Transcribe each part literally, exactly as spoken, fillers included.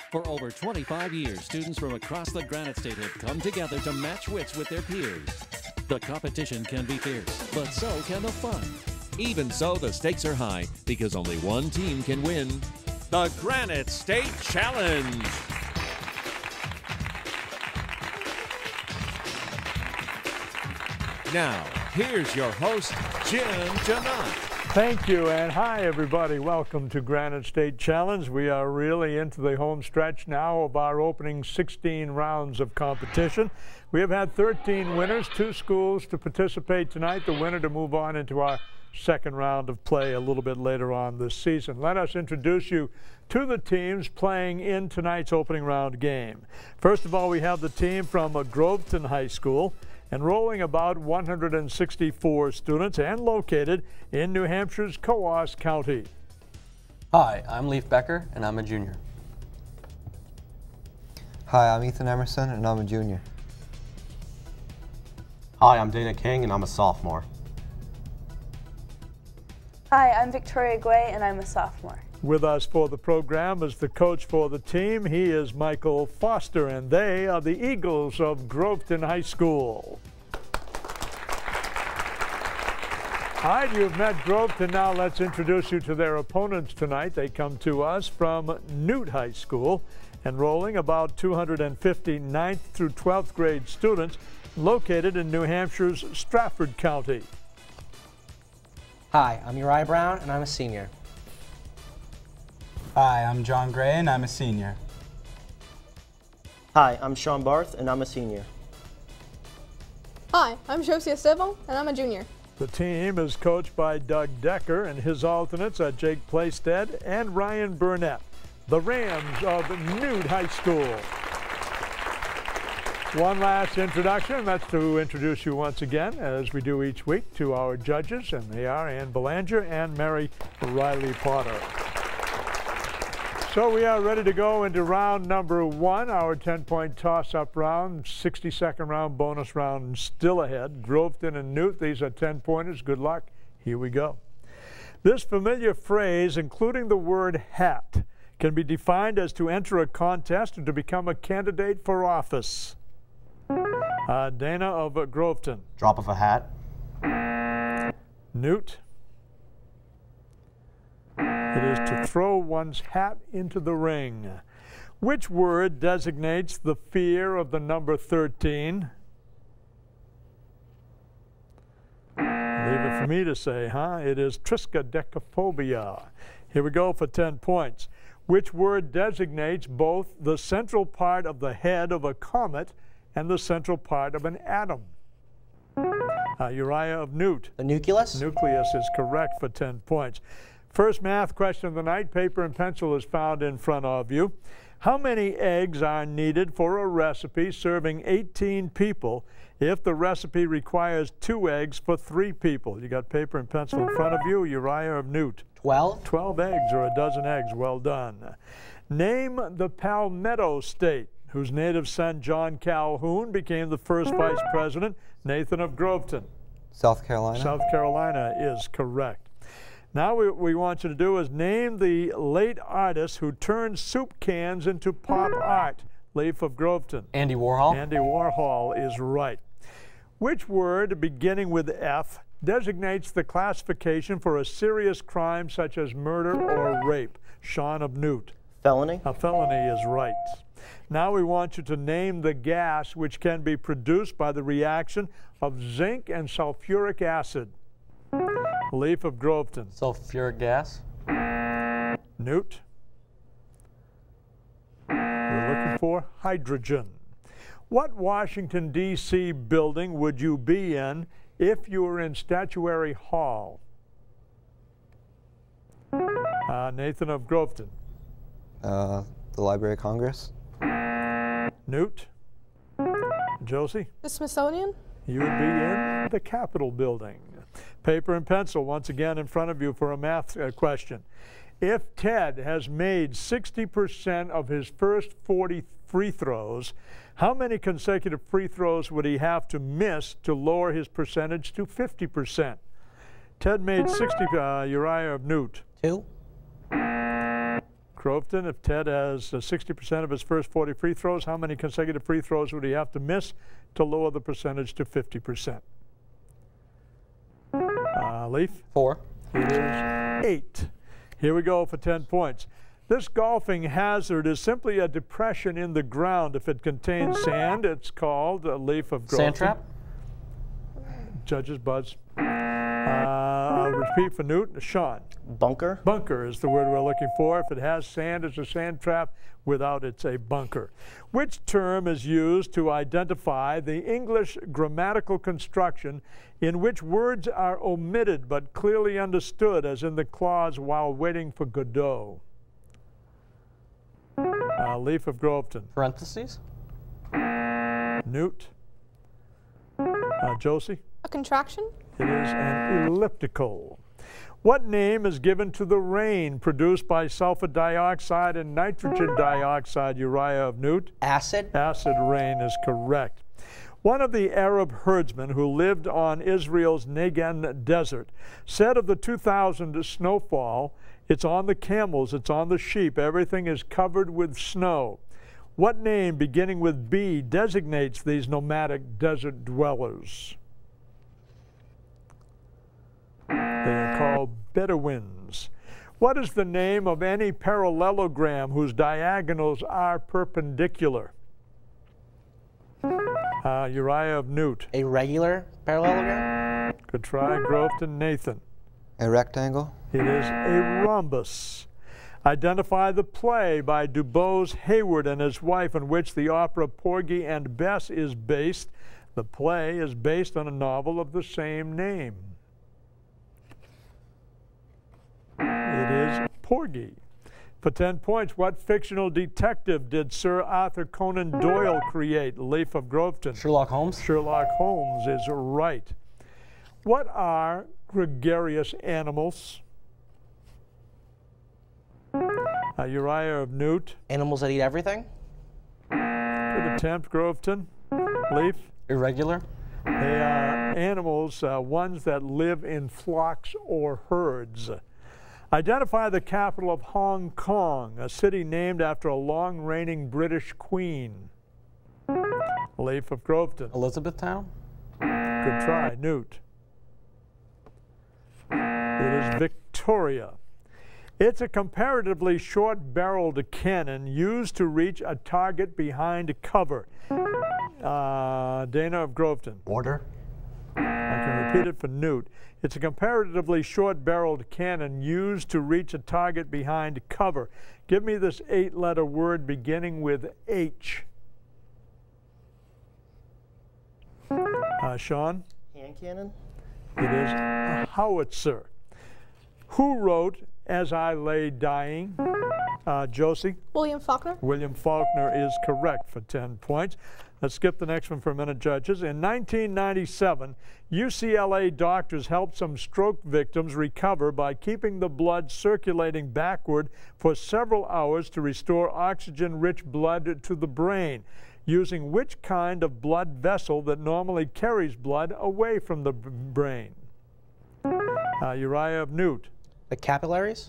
For over twenty-five years, students from across the Granite State have come together to match wits with their peers. The competition can be fierce, but so can the fun. Even so, the stakes are high because only one team can win the Granite State Challenge. Now, here's your host, Jim Janot. Thank you, and hi everybody. Welcome to Granite State Challenge. We are really into the home stretch now of our opening sixteen rounds of competition. We have had thirteen winners, two schools to participate tonight, the winner to move on into our second round of play a little bit later on this season. Let us introduce you to the teams playing in tonight's opening round game. First of all, we have the team from Groveton High School, enrolling about one hundred sixty-four students and located in New Hampshire's Coos County. Hi, I'm Leif Becker, and I'm a junior. Hi, I'm Ethan Emerson, and I'm a junior. Hi, I'm Dana King, and I'm a sophomore. Hi, I'm Victoria Guay, and I'm a sophomore. With us for the program is the coach for the team. He is Michael Foster, and they are the Eagles of Groveton High School. All right, you've met Groveton. Now let's introduce you to their opponents tonight. They come to us from Nute High School, enrolling about two hundred fifty ninth through twelfth grade students located in New Hampshire's Strafford County. Hi, I'm Uriah Brown, and I'm a senior. Hi, I'm John Gray, and I'm a senior. Hi, I'm Sean Barth, and I'm a senior. Hi, I'm Josie Estevão, and I'm a junior. The team is coached by Doug Decker, and his alternates are Jake Playstead and Ryan Burnett, the Rams of Nute High School. One last introduction, that's to introduce you once again, as we do each week, to our judges, and they are Ann Belanger and Mary Riley Potter. So we are ready to go into round number one, our ten-point toss-up round, sixty-second round bonus round still ahead. Groveton and Nute, these are ten-pointers. Good luck. Here we go. This familiar phrase, including the word hat, can be defined as to enter a contest or to become a candidate for office. Uh, Dana of uh, Groveton. Drop of a hat. Nute. It is to throw one's hat into the ring. Which word designates the fear of the number thirteen? Leave it for me to say, huh? It is triskaidekaphobia. Here we go for ten points. Which word designates both the central part of the head of a comet and the central part of an atom? Uh, Uriah of Nute. The nucleus? Nucleus is correct for ten points. First math question of the night, paper and pencil is found in front of you. How many eggs are needed for a recipe serving eighteen people if the recipe requires two eggs for three people? You got paper and pencil in front of you. Uriah of Nute. Twelve. Twelve eggs or a dozen eggs. Well done. Name the Palmetto State, whose native son John Calhoun became the first vice president. Nathan of Groveton. South Carolina. South Carolina is correct. Now what we want you to do is name the late artist who turned soup cans into pop art. Leif of Groveton. Andy Warhol. Andy Warhol is right. Which word beginning with F designates the classification for a serious crime such as murder or rape? Sean of Nute. Felony. A felony is right. Now we want you to name the gas which can be produced by the reaction of zinc and sulfuric acid. Leif of Groveton. Sulfuric gas. Nute. We're looking for hydrogen. What Washington, D C building would you be in if you were in Statuary Hall? Uh, Nathan of Groveton. Uh, the Library of Congress. Nute. Josie? The Smithsonian? You would be in the Capitol building. Paper and pencil once again in front of you for a math uh, question. If Ted has made sixty percent of his first forty free throws, how many consecutive free throws would he have to miss to lower his percentage to fifty percent? Ted made sixty, uh, Uriah of Nute. Two. Groveton, if Ted has sixty percent of his first forty free throws, how many consecutive free throws would he have to miss to lower the percentage to fifty percent? Uh, Leaf? Four. It is eight. Here we go for ten points. This golfing hazard is simply a depression in the ground. If it contains sand, it's called a Leaf of Groveton. Sand trap? Judges buzz. Uh, I'll repeat for Nute. Sean? Bunker. Bunker is the word we're looking for. If it has sand, it's a sand trap. Without, it's a bunker. Which term is used to identify the English grammatical construction in which words are omitted but clearly understood, as in the clause "while waiting for Godot"? Uh, Leaf of Groveton. Parentheses? Nute. Uh, Josie? A contraction? It is an elliptical. What name is given to the rain produced by sulfur dioxide and nitrogen dioxide, Uriah of Nute? Acid? Acid rain is correct. One of the Arab herdsmen who lived on Israel's Negev desert said of the two thousand snowfall, "It's on the camels, it's on the sheep, everything is covered with snow." What name beginning with B designates these nomadic desert dwellers? They are called Bedouins. What is the name of any parallelogram whose diagonals are perpendicular? Uh, Uriah of Nute. A regular parallelogram? Good try, Groveton. Nathan. A rectangle. It is a rhombus. Identify the play by Dubose Hayward and his wife on which the opera Porgy and Bess is based. The play is based on a novel of the same name. It is Porgy. For ten points, what fictional detective did Sir Arthur Conan Doyle create? Leaf of Groveton. Sherlock Holmes. Sherlock Holmes is right. What are gregarious animals? Uh, Uriah of Nute. Animals that eat everything? Good attempt, Groveton. Leaf. Irregular. They are animals, uh, ones that live in flocks or herds. Identify the capital of Hong Kong, a city named after a long-reigning British queen. Leaf of Groveton. Elizabethtown. Good try, Nute. It is Victoria. It's a comparatively short-barreled cannon used to reach a target behind cover. Uh, Dana of Groveton. Order. I can repeat it for Nute. It's a comparatively short-barreled cannon used to reach a target behind cover. Give me this eight-letter word beginning with H. Uh, Sean? Hand cannon. It is a howitzer. Who wrote As I Lay Dying? Uh, Josie? William Faulkner. William Faulkner is correct for ten points. Let's skip the next one for a minute, judges. In nineteen ninety-seven, U C L A doctors helped some stroke victims recover by keeping the blood circulating backward for several hours to restore oxygen-rich blood to the brain, using which kind of blood vessel that normally carries blood away from the brain? Uh, Uriah of Nute. The capillaries?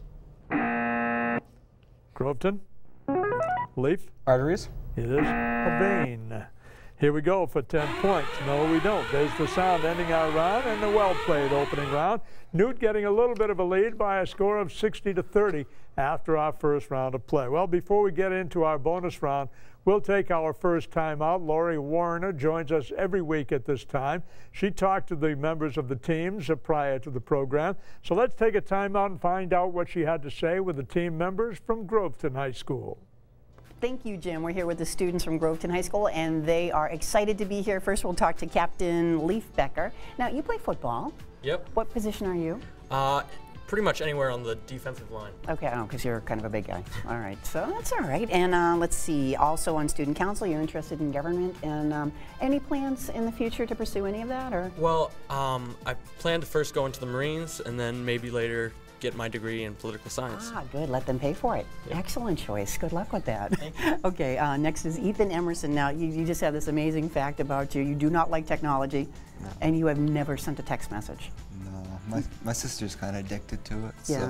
Groveton. Leaf. Arteries. It is a vein. Here we go for ten points. No, we don't. There's the sound ending our round and the well-played opening round. Nute getting a little bit of a lead by a score of sixty to thirty after our first round of play. Well, before we get into our bonus round, we'll take our first time out. Lori Warner joins us every week at this time. She talked to the members of the teams prior to the program. So let's take a time out and find out what she had to say with the team members from Groveton High School. Thank you, Jim. We're here with the students from Groveton High School, and they are excited to be here. First, we'll talk to Captain Leif Becker. Now, you play football. Yep. What position are you? Uh, pretty much anywhere on the defensive line. Okay, oh, because you're kind of a big guy. All right, so that's all right. And uh, let's see, also on student council, you're interested in government, and um, any plans in the future to pursue any of that, or? Well, um, I plan to first go into the Marines, and then maybe later get my degree in political science. Ah, good. Let them pay for it. Yep. Excellent choice. Good luck with that. Thank you. Okay, uh, next is Ethan Emerson. Now, you, you just have this amazing fact about you. You do not like technology, No. and you have never sent a text message. No, my, my sister's kind of addicted to it, Yeah. so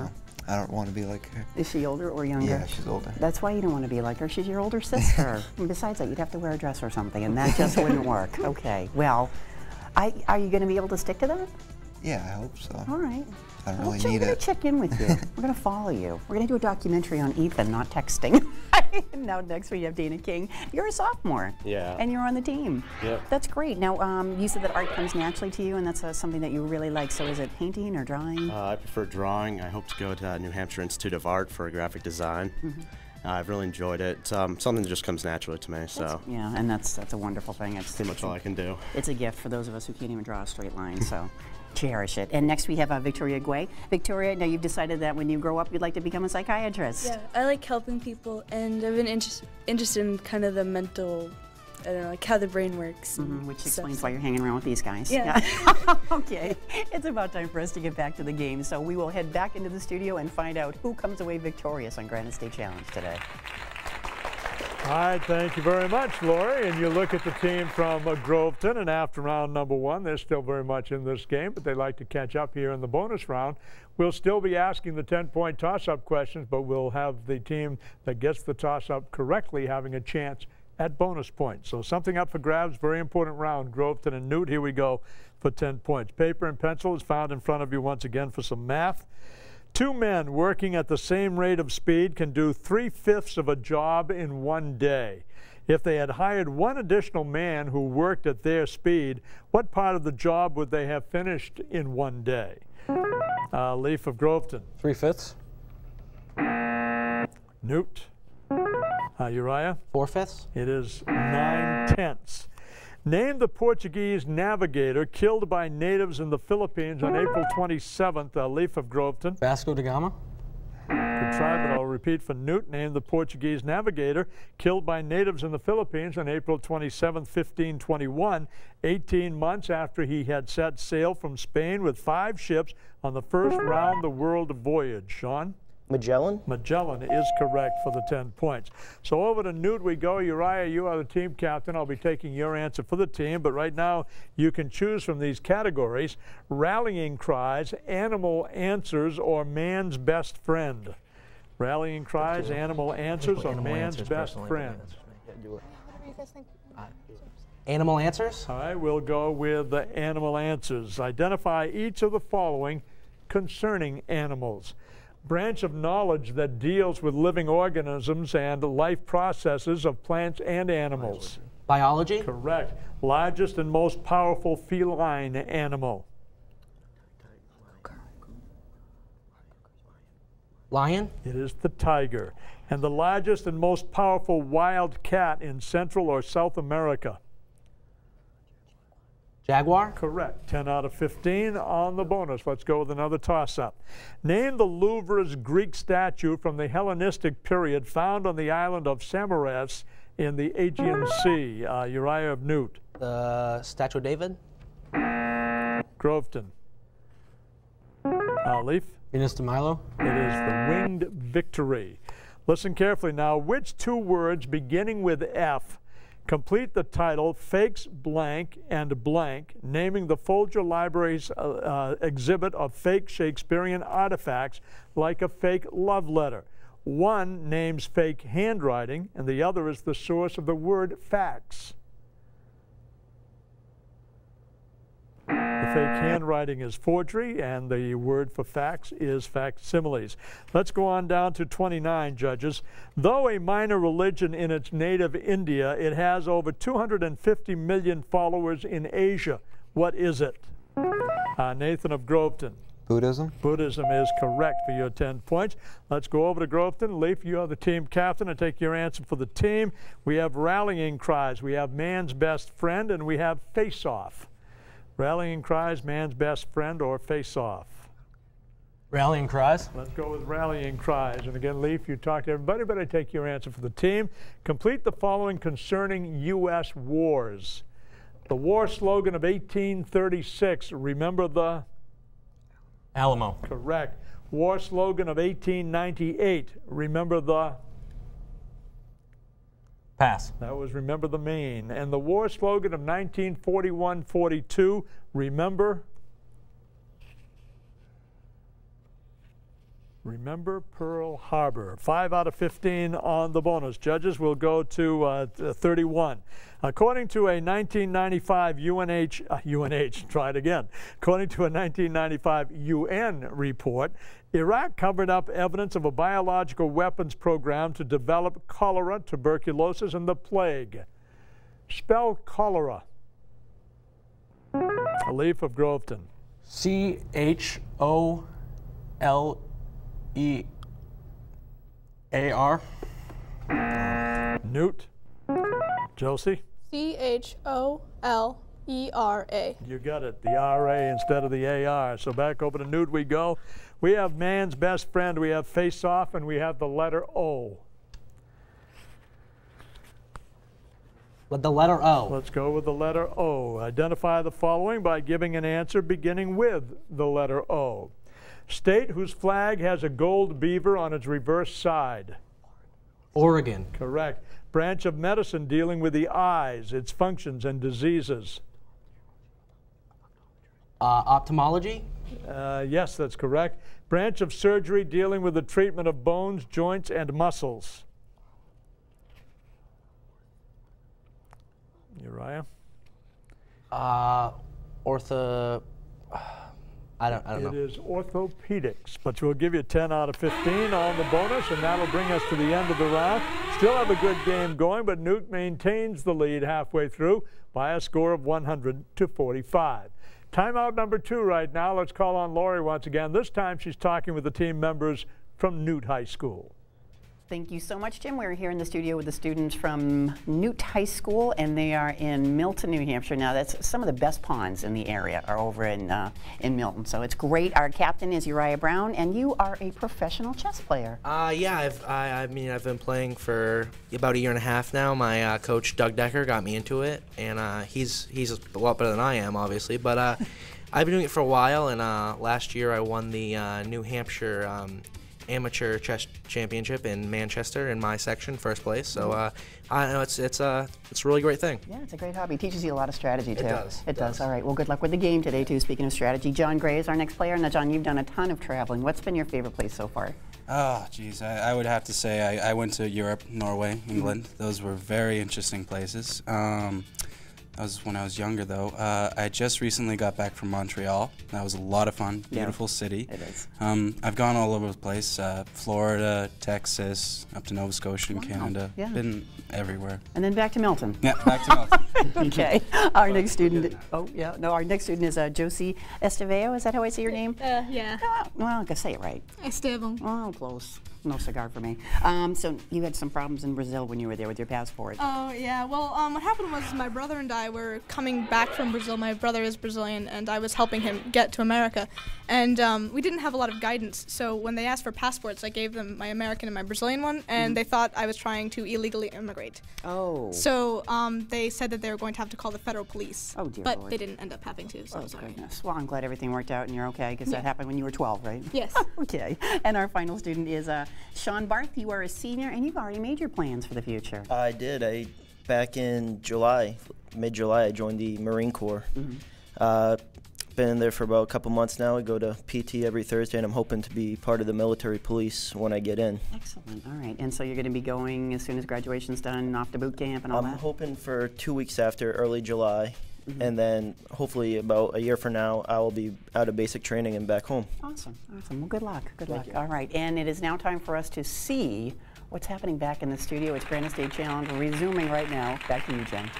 I don't want to be like her. Is she older or younger? Yeah, she's older. That's why you don't want to be like her. She's your older sister. And besides that, you'd have to wear a dress or something, and that just wouldn't work. Okay. Well, I, are you going to be able to stick to that? Yeah, I hope so. All right. I don't Well, really so need we're going it. to check in with you. We're going to follow you. We're going to do a documentary on Ethan, not texting. Now next we have Dana King. You're a sophomore. Yeah. And you're on the team. Yep. That's great. Now, um, you said that art comes naturally to you, and that's uh, something that you really like. So is it painting or drawing? Uh, I prefer drawing. I hope to go to uh, New Hampshire Institute of Art for graphic design. Mm-hmm. uh, I've really enjoyed it. It's um, something that just comes naturally to me. So That's, yeah, and that's that's a wonderful thing. It's pretty much all I can do. It's a gift for those of us who can't even draw a straight line. So. Cherish it. And next we have uh, Victoria Guay. Victoria, now you've decided that when you grow up you'd like to become a psychiatrist. Yeah, I like helping people, and I've been inter interested in kind of the mental, I don't know, like how the brain works. Mm-hmm, which stuff. explains why you're hanging around with these guys. Yeah. yeah. Okay, it's about time for us to get back to the game. So we will head back into the studio and find out who comes away victorious on Granite State Challenge today. All right, thank you very much, Lori. And you look at the team from uh, Groveton, and after round number one, they're still very much in this game, but they like to catch up here in the bonus round. We'll still be asking the ten-point toss-up questions, but we'll have the team that gets the toss-up correctly having a chance at bonus points. So something up for grabs, very important round. Groveton and Nute, here we go for ten points. Paper and pencil is found in front of you once again for some math. Two men working at the same rate of speed can do three-fifths of a job in one day. If they had hired one additional man who worked at their speed, what part of the job would they have finished in one day? Uh, Leaf of Groveton. Three-fifths. Nute. Uh, Uriah? Four-fifths. It is nine-tenths. Name the Portuguese navigator killed by natives in the Philippines on April twenty-seventh. Uh, Leaf of Groveton. Vasco da Gama. Good try, but I'll repeat for Nute. Name the Portuguese navigator killed by natives in the Philippines on April twenty-seventh, fifteen twenty-one, eighteen months after he had set sail from Spain with five ships on the first round-the-world voyage. Sean? Magellan? Magellan is correct for the ten points. So over to Nute we go. Uriah, you are the team captain. I'll be taking your answer for the team, but right now you can choose from these categories: rallying cries, animal answers, or man's best friend. Rallying cries, animal answers, or man's best friend. Whatever you guys think. Animal answers? All right, we'll go with the animal answers. Identify each of the following concerning animals. Branch of knowledge that deals with living organisms and life processes of plants and animals. Biology? Correct. Largest and most powerful feline animal. Lion? It is the tiger. And the largest and most powerful wild cat in Central or South America. Jaguar? Correct. ten out of fifteen on the bonus. Let's go with another toss-up. Name the Louvre's Greek statue from the Hellenistic period found on the island of Samaras in the Aegean Sea. Uh, Uriah of Nute. The Statue of David? Groveton. Uh, Leaf? Venus de Milo? It is the Winged Victory. Listen carefully now. Which two words beginning with F complete the title Fakes Blank and Blank, naming the Folger Library's uh, uh, exhibit of fake Shakespearean artifacts like a fake love letter? One names fake handwriting, and the other is the source of the word fax. The fake handwriting is forgery, and the word for fax is facsimiles. Let's go on down to twenty-nine, judges. Though a minor religion in its native India, it has over two hundred fifty million followers in Asia. What is it? Uh, Nathan of Groveton. Buddhism. Buddhism is correct for your ten points. Let's go over to Groveton. Leaf, you are the team captain. I take your answer for the team. We have rallying cries. We have man's best friend, and we have face-off. Rallying cries, man's best friend, or face-off. Rallying cries. Let's go with rallying cries. And again, Leaf, you talked to everybody, but I take your answer for the team. Complete the following concerning U S wars. The war slogan of eighteen thirty-six, remember the? Alamo. Correct. War slogan of eighteen ninety-eight, remember the? Pass. That was remember the Maine. And the war slogan of nineteen forty-one forty-two, remember? Remember Pearl Harbor. Five out of fifteen on the bonus. Judges will go to uh, thirty-one. According to a nineteen ninety-five U N H, uh, U N H, try it again. According to a nineteen ninety-five U N report, Iraq covered up evidence of a biological weapons program to develop cholera, tuberculosis, and the plague. Spell cholera. A leaf of Groveton. C H O L E A R. Nute. Josie. C H O L E R A. You got it, the R A instead of the A R. So back over to Nute we go. We have man's best friend, we have face off, and we have the letter O. With the letter O. Let's go with the letter O. Identify the following by giving an answer beginning with the letter O. State whose flag has a gold beaver on its reverse side. Oregon. Correct. Branch of medicine dealing with the eyes, its functions and diseases. Uh, ophthalmology. Uh, yes, that's correct. Branch of surgery dealing with the treatment of bones, joints, and muscles. Uriah? Uh, ortho. I don't. I don't it know. It is orthopedics, but we'll give you ten out of fifteen on the bonus, and that'll bring us to the end of the round. Still have a good game going, but Nute maintains the lead halfway through by a score of one hundred to forty-five. Timeout number two right now. Let's call on Lori once again. This time she's talking with the team members from Nute High School. Thank you so much, Jim. We're here in the studio with the students from Nute High School, and they are in Milton, New Hampshire. Now, that's some of the best ponds in the area are over in uh, in Milton, so it's great. Our captain is Uriah Brown, and you are a professional chess player. Uh, yeah, I've, I, I mean, I've been playing for about a year and a half now. My uh, coach, Doug Decker, got me into it, and uh, he's he's a lot better than I am, obviously, but uh, I've been doing it for a while, and uh, last year I won the uh, New Hampshire um, Amateur Chess Championship in Manchester in my section, first place. So uh, I know it's it's a it's a really great thing. Yeah, it's a great hobby. It teaches you a lot of strategy too. It does. It, it does. does. All right. Well, good luck with the game today too. Speaking of strategy, John Gray is our next player. Now, John, you've done a ton of traveling. What's been your favorite place so far? Oh, geez, I, I would have to say I, I went to Europe, Norway, England. Mm-hmm. Those were very interesting places. Um, That was when I was younger, though. Uh, I just recently got back from Montreal. That was a lot of fun. Beautiful yeah, city. It is. Um, I've gone all over the place. Uh, Florida, Texas, up to Nova Scotia and wow. Canada. Yeah. Been everywhere. And then back to Milton. Yeah, back to Milton. Okay. Our next student. Oh yeah. No, our next student is uh, Josie Esteveo. Is that how I say your name? Uh, yeah. Uh, well, I can say it right. Esteban. Oh, close. No cigar for me. Um, so you had some problems in Brazil when you were there with your passport. Oh, yeah. Well, um, what happened was my brother and I were coming back from Brazil. My brother is Brazilian, and I was helping him get to America. And um, we didn't have a lot of guidance, so when they asked for passports, I gave them my American and my Brazilian one, and mm. they thought I was trying to illegally immigrate. Oh. So um, they said that they were going to have to call the federal police. Oh, dear But Lord. they didn't end up having to, so oh, sorry. Goodness. Well, I'm glad everything worked out and you're okay, because yeah. that happened when you were twelve, right? Yes. Okay. And our final student is uh, Sean Barth. You are a senior, and you've already made your plans for the future. I did. I back in July, mid-July, I joined the Marine Corps. Mm-hmm. uh, been in there for about a couple months now. I go to P T every Thursday, and I'm hoping to be part of the military police when I get in. Excellent. All right. And so you're going to be going as soon as graduation's done, off to boot camp and all I'm that? I'm hoping for two weeks after, early July. Mm-hmm. And then hopefully about a year from now, I will be out of basic training and back home. Awesome, awesome. Well, good luck, good Thank luck. you. All right, and it is now time for us to see what's happening back in the studio. It's Granite State Challenge resuming right now. Back to you, Jen.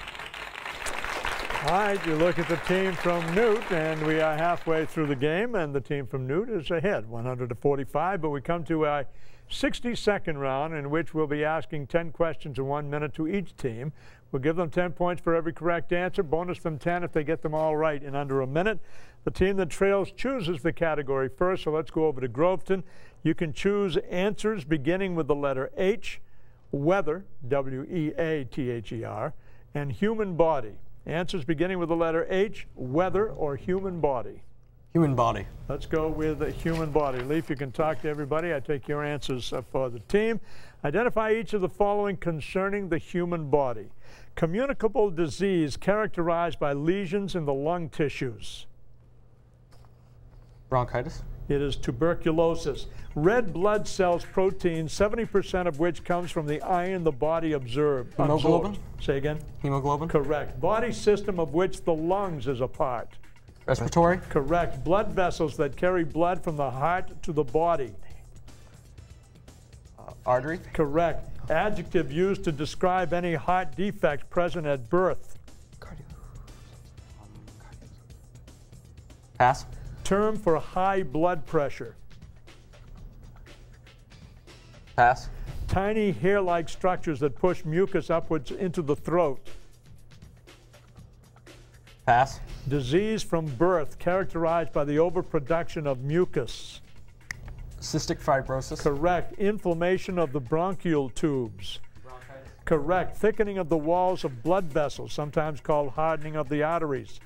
All right, you look at the team from Nute, and we are halfway through the game, and the team from Nute is ahead, one hundred to forty-five, but we come to a sixty-second round in which we'll be asking ten questions in one minute to each team. We'll give them ten points for every correct answer, bonus them ten if they get them all right in under a minute. The team that trails chooses the category first, so let's go over to Groveton. You can choose answers beginning with the letter H, weather, W E A T H E R, and human body. Answers beginning with the letter H, weather, or human body. Human body. Let's go with the human body. Leaf, you can talk to everybody. I take your answers uh, for the team. Identify each of the following concerning the human body. Communicable disease characterized by lesions in the lung tissues. Bronchitis. It is tuberculosis. Red blood cells protein, seventy percent of which comes from the iron the body observed. Hemoglobin? absorbs. Say again? Hemoglobin? Correct. Body system of which the lungs is a part. Respiratory? Correct. Blood vessels that carry blood from the heart to the body. Uh, artery? Correct. Adjective used to describe any heart defect present at birth. Pass. Term for high blood pressure. Pass. Tiny hair-like structures that push mucus upwards into the throat. Pass. Disease from birth characterized by the overproduction of mucus. Cystic fibrosis. Correct. Inflammation of the bronchial tubes. Bronchitis. Correct. Thickening of the walls of blood vessels, sometimes called hardening of the arteries.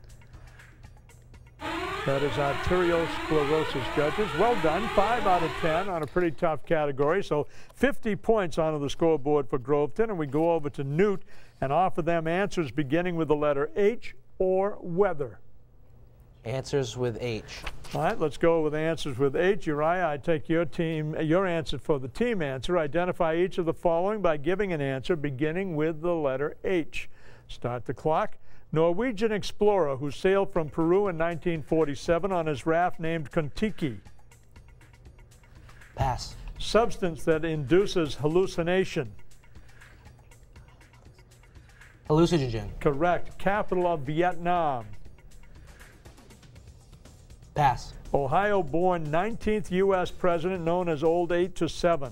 That is arteriosclerosis, judges. Well done. Five out of ten on a pretty tough category. So fifty points onto the scoreboard for Groveton. And we go over to Nute and offer them answers beginning with the letter H or weather. Answers with H. All right, let's go with answers with H. Uriah, I take your team, your answer for the team answer. Identify each of the following by giving an answer beginning with the letter H. Start the clock. Norwegian explorer who sailed from Peru in nineteen forty-seven on his raft named Kon-Tiki. Pass. Substance that induces hallucination. Hallucinogen. Correct. Capital of Vietnam. Pass. Ohio-born nineteenth U S president known as Old Eight to Seven.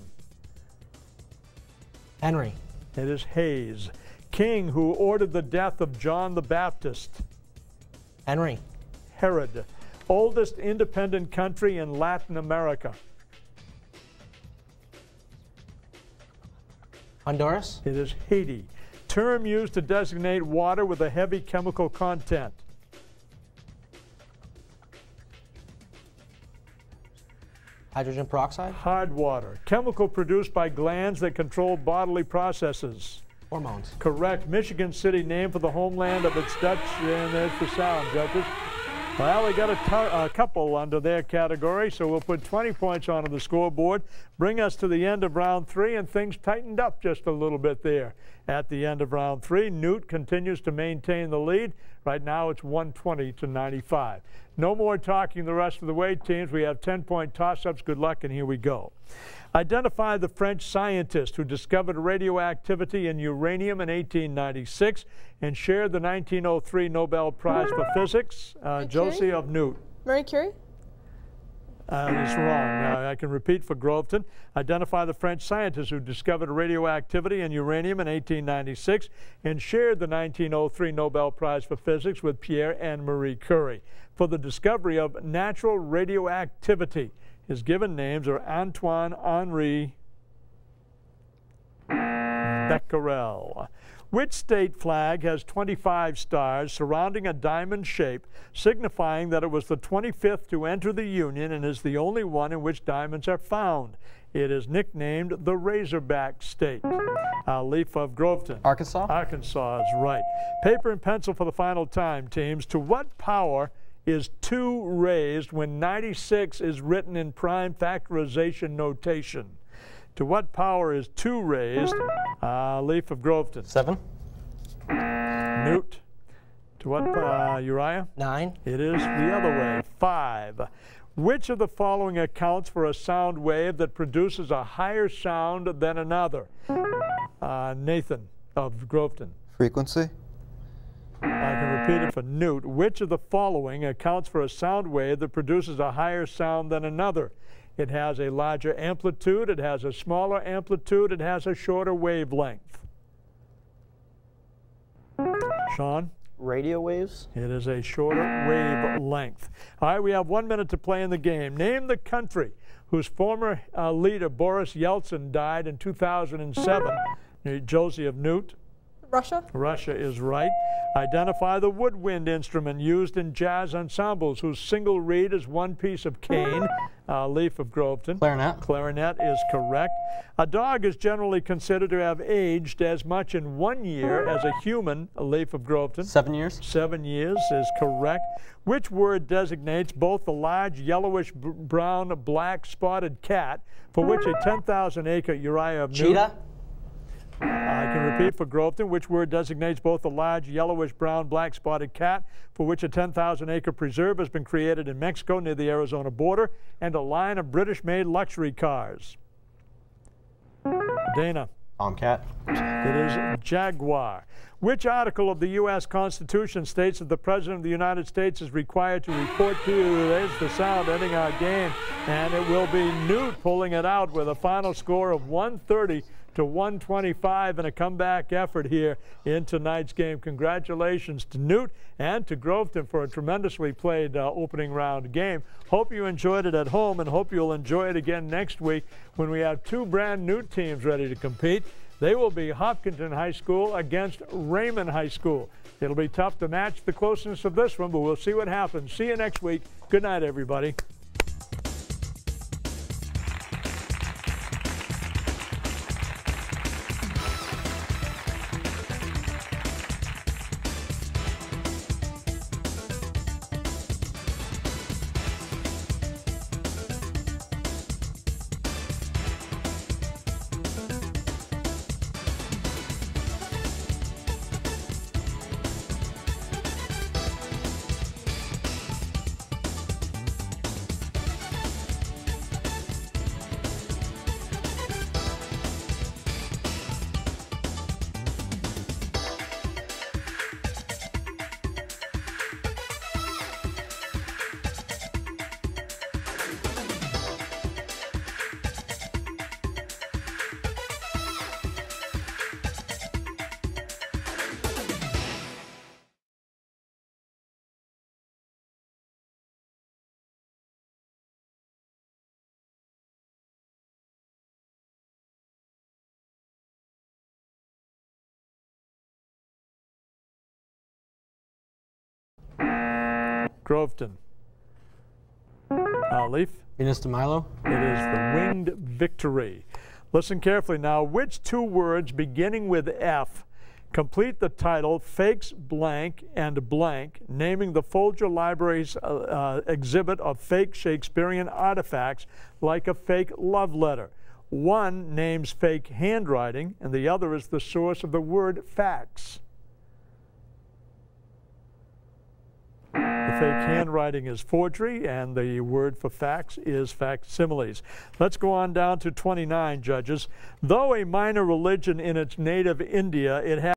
Henry. It is Hayes. King who ordered the death of John the Baptist. Henry. Herod. Oldest independent country in Latin America. Honduras. It is Haiti. Term used to designate water with a heavy chemical content. Hydrogen peroxide. Hard water. Chemical produced by glands that control bodily processes. Hormones. Correct. Michigan City named for the homeland of its Dutch, and there's the sound, judges. Well, we got a, a couple under their category, so we'll put twenty points onto the scoreboard. Bring us to the end of round three, and things tightened up just a little bit there. At the end of round three, Nute continues to maintain the lead. Right now, it's one twenty to ninety-five. No more talking the rest of the way, teams. We have ten-point toss-ups. Good luck, and here we go. Identify the French scientist who discovered radioactivity in uranium in eighteen ninety-six and shared the nineteen oh three Nobel Prize for Physics. Uh, Josie of Nute. Marie Curie? Uh, that's wrong. Uh, I can repeat for Groveton. Identify the French scientist who discovered radioactivity in uranium in eighteen ninety-six and shared the nineteen oh three Nobel Prize for Physics with Pierre and Marie Curie for the discovery of natural radioactivity. His given names are Antoine Henri Becquerel. Which state flag has twenty-five stars surrounding a diamond shape, signifying that it was the twenty-fifth to enter the Union and is the only one in which diamonds are found? It is nicknamed the Razorback State. Uh, Leaf of Groveton. Arkansas? Arkansas is right. Paper and pencil for the final time, teams. To what power is two raised when ninety-six is written in prime factorization notation? To what power is two raised? Uh, Leaf of Groveton. Seven. Nute. To what, uh, Uriah? Nine. It is the other way. Five. Which of the following accounts for a sound wave that produces a higher sound than another? Uh, Nathan of Groveton. Frequency. I can repeat it for Nute. Which of the following accounts for a sound wave that produces a higher sound than another? It has a larger amplitude, it has a smaller amplitude, it has a shorter wavelength. Sean? Radio waves? It is a shorter wavelength. All right, we have one minute to play in the game. Name the country whose former uh, leader, Boris Yeltsin, died in two thousand seven. Josie of Nute. Russia. Russia is right. Identify the woodwind instrument used in jazz ensembles whose single reed is one piece of cane. Uh, Leaf of Groveton. Clarinet. Clarinet is correct. A dog is generally considered to have aged as much in one year as a human. A Leaf of Groveton. Seven years. Seven years is correct. Which word designates both the large yellowish b brown black spotted cat for which a ten thousand acre Uriah of Nute? Cheetah. I can repeat for Groveton. Which word designates both the large yellowish brown black spotted cat for which a ten thousand acre preserve has been created in Mexico near the Arizona border and a line of British-made luxury cars? Dana. Tomcat. It is Jaguar. Which article of the U S Constitution states that the President of the United States is required to report to you? There's the sound ending our game, and it will be Nute pulling it out with a final score of one thirty to one twenty-five in a comeback effort here in tonight's game. Congratulations to Nute and to Groveton for a tremendously played uh, opening round game. Hope you enjoyed it at home, and hope you'll enjoy it again next week when we have two brand new teams ready to compete. They will be Hopkinton High School against Raymond High School. It'll be tough to match the closeness of this one, but we'll see what happens. See you next week. Good night, everybody. Groveton. Uh, Leaf? Venus de Milo. It is the Winged Victory. Listen carefully now. Which two words beginning with F complete the title Fakes Blank and Blank, naming the Folger Library's uh, uh, exhibit of fake Shakespearean artifacts like a fake love letter? One names fake handwriting, and the other is the source of the word fax. The fake handwriting is forgery, and the word for fax is facsimiles. Let's go on down to twenty-nine, judges. Though a minor religion in its native India, it has